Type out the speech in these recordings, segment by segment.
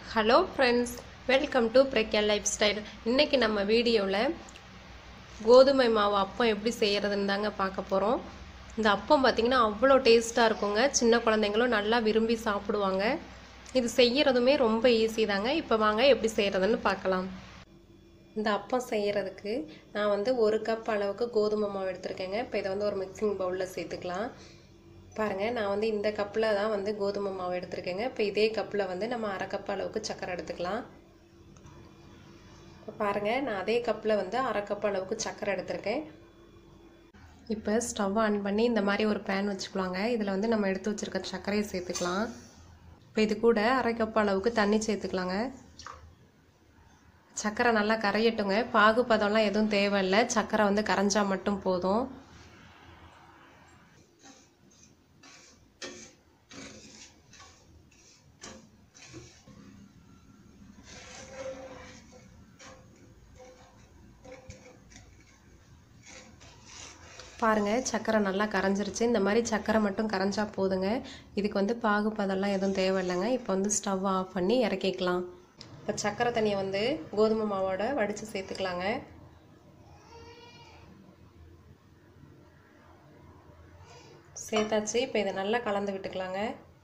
Hello friends, welcome to Pragya lifestyle. இன்றைக்கி நம்ம வீடியோவில் கோதுமை மாவு அப்பம் எப்படி செய்கிறதுன்னு தாங்க பார்க்க போகிறோம். இந்த அப்பம் பார்த்திங்கன்னா அவ்வளோ டேஸ்ட்டாக இருக்குங்க. சின்ன குழந்தைங்களும் நல்லா விரும்பி சாப்பிடுவாங்க. இது செய்கிறதுமே ரொம்ப ஈஸி தாங்க. இப்போ வாங்க எப்படி செய்கிறதுன்னு பார்க்கலாம். இந்த அப்பம் செய்கிறதுக்கு நான் வந்து 1 கப் அளவுக்கு கோதுமை மாவு எடுத்துருக்கேங்க. இப்போ இதை வந்து ஒரு மிக்சிங் பவுலில் சேர்த்துக்கலாம். பாருங்கள், நான் வந்து இந்த கப்பில் தான் வந்து கோதுமை மாவு எடுத்துருக்கேங்க. இப்போ இதே கப்பில் வந்து நம்ம 1/2 கப் அளவுக்கு சர்க்கரை எடுத்துக்கலாம். இப்போ பாருங்கள், நான் அதே கப்பில் வந்து 1/2 கப் அளவுக்கு சர்க்கரை எடுத்துருக்கேன். இப்போ ஸ்டவ் ஆன் பண்ணி இந்த மாதிரி ஒரு பேன் வச்சுக்கலாங்க. இதில் வந்து நம்ம எடுத்து வச்சுருக்க சர்க்கரையை சேர்த்துக்கலாம். இப்போ இது கூட 1/2 கப் அளவுக்கு தண்ணி சேர்த்துக்கலாங்க. சர்க்கரை நல்லா கரையட்டுங்க. பாகு பதம்லாம் எதுவும் தேவையில்லை, சர்க்கரை வந்து கரைஞ்சா மட்டும் போதும். பாருங்கள், சர்க்கரை நல்லா கரைஞ்சிருச்சு. இந்த மாதிரி சர்க்கரை மட்டும் கரைஞ்சா போதுங்க. இதுக்கு வந்து பாகு பதம்லாம் எதுவும் தேவையில்லைங்க. இப்போ வந்து ஸ்டவ் ஆஃப் பண்ணி இறக்கிக்கலாம். இப்போ சர்க்கரை தண்ணியை வந்து கோதுமை மாவோட வடித்து சேர்த்துக்கலாங்க. சேர்த்தாச்சு. இப்போ இதை நல்லா கலந்து விட்டுக்கலாங்க.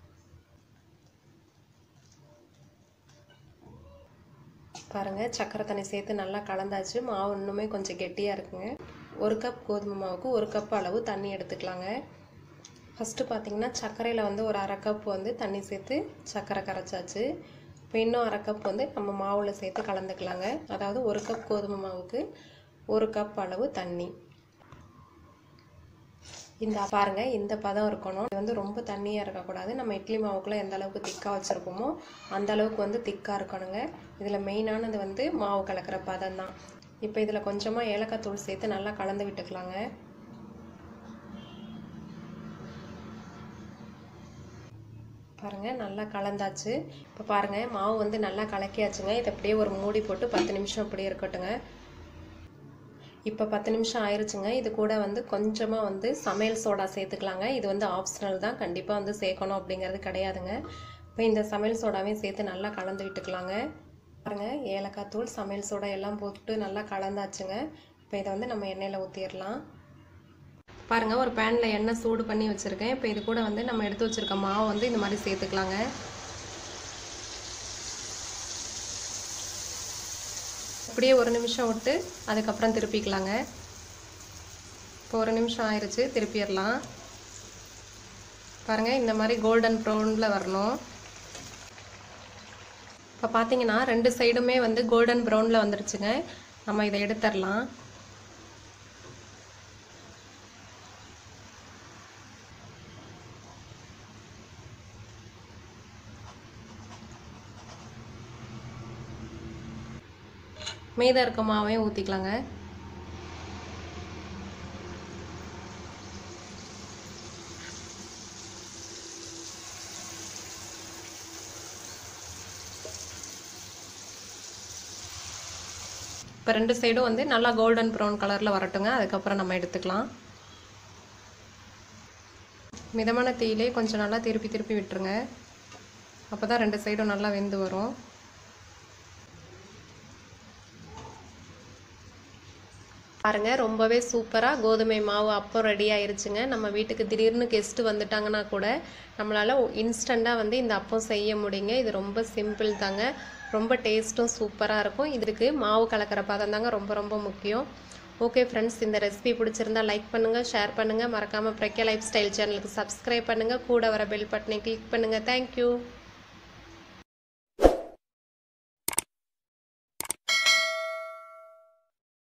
பாருங்கள், சர்க்கரை தண்ணி சேர்த்து நல்லா கலந்தாச்சு. மாவு இன்னுமே கொஞ்சம் கெட்டியாக இருக்குங்க. 1 கப் கோதுமை மாவுக்கு 1 கப் அளவு தண்ணி எடுத்துக்கலாங்க. ஃபஸ்ட்டு பார்த்திங்கன்னா சர்க்கரையில் வந்து ஒரு 1/2 கப் வந்து தண்ணி சேர்த்து சர்க்கரை கரைச்சாச்சு. இப்போ இன்னும் 1/2 கப் வந்து நம்ம மாவில் சேர்த்து கலந்துக்கலாங்க. அதாவது 1 கப் கோதுமை மாவுக்கு 1 கப் அளவு தண்ணி. இந்த பாருங்கள், இந்த பதம் இருக்கணும். இது வந்து ரொம்ப தண்ணியாக இருக்கக்கூடாது. நம்ம இட்லி மாவுக்குள்ளே எந்த அளவுக்கு திக்காக வச்சுருப்போமோ அந்த அளவுக்கு வந்து திக்காக இருக்கணுங்க. இதில் மெயினானது வந்து மாவு கலக்கிற பதம் தான். இப்போ இதில் கொஞ்சமாக ஏலக்காய் தூள் சேர்த்து நல்லா கலந்து விட்டுக்கலாங்க. பாருங்கள், நல்லா கலந்தாச்சு. இப்போ பாருங்கள், மாவு வந்து நல்லா கலக்கியாச்சுங்க. இதை அப்படியே ஒரு மூடி போட்டு 10 நிமிஷம் அப்படியே இருக்கட்டுங்க. இப்போ 10 நிமிஷம் ஆயிடுச்சுங்க. இது கூட வந்து கொஞ்சமாக வந்து சமையல் சோடா சேர்த்துக்கலாங்க. இது வந்து ஆப்ஷனல் தான், கண்டிப்பாக வந்து சேர்க்கணும் அப்படிங்கிறது கிடையாதுங்க. இப்போ இந்த சமையல் சோடாவையும் சேர்த்து நல்லா கலந்து விட்டுக்கலாங்க. பாருங்கள், ஏலக்காய் தூள், சமையல் சோடா எல்லாம் போட்டு நல்லா கலந்தாச்சுங்க. இப்போ இதை வந்து நம்ம எண்ணெயில் ஊற்றிடலாம். பாருங்கள், ஒரு பேனில் எண்ணெய் சூடு பண்ணி வச்சுருக்கேன். இப்போ இது கூட வந்து நம்ம எடுத்து வச்சுருக்க மாவு வந்து இந்த மாதிரி சேர்த்துக்கலாங்க. அப்படியே 1 நிமிஷம் விட்டு அதுக்கப்புறம் திருப்பிக்கலாங்க. இப்போ 1 நிமிஷம் ஆயிடுச்சு, திருப்பிடலாம். பாருங்கள், இந்த மாதிரி கோல்டன் ப்ரௌனில் வரணும். இப்போ பார்த்தீங்கன்னா 2 சைடுமே வந்து கோல்டன் ப்ரௌனில் வந்துடுச்சுங்க. நம்ம இதை எடுத்துடலாம். மீதம் இருக்க மாவையும் ஊற்றிக்கலாங்க. இப்போ 2 சைடும் வந்து நல்லா கோல்டன் ப்ரௌன் கலரில் வரட்டுங்க. அதுக்கப்புறம் நம்ம எடுத்துக்கலாம். மிதமான தீயிலே கொஞ்சம் நல்லா திருப்பி திருப்பி விட்டுருங்க. அப்போ தான் 2 சைடும் நல்லா வெந்து வரும். பாருங்கள், ரொம்பவே சூப்பராக கோதுமை மாவு அப்பம் ரெடி ஆயிருச்சுங்க. நம்ம வீட்டுக்கு திடீர்னு கெஸ்ட்டு வந்துட்டாங்கன்னா கூட நம்மளால் இன்ஸ்டண்ட்டாக வந்து இந்த அப்பம் செய்ய முடியுங்க. இது ரொம்ப சிம்பிள் தாங்க. ரொம்ப டேஸ்ட்டும் சூப்பராக இருக்கும். இதுக்கு மாவு கலக்கிற பதம் தாங்க ரொம்ப ரொம்ப முக்கியம். ஓகே ஃப்ரெண்ட்ஸ், இந்த ரெசிபி பிடிச்சிருந்தா லைக் பண்ணுங்கள், ஷேர் பண்ணுங்கள். மறக்காமல் பிரக்யா லைஃப் ஸ்டைல் சேனலுக்கு சப்ஸ்கிரைப் பண்ணுங்கள். கூட வர பெல் பட்டனை கிளிக் பண்ணுங்கள். தேங்க்யூ.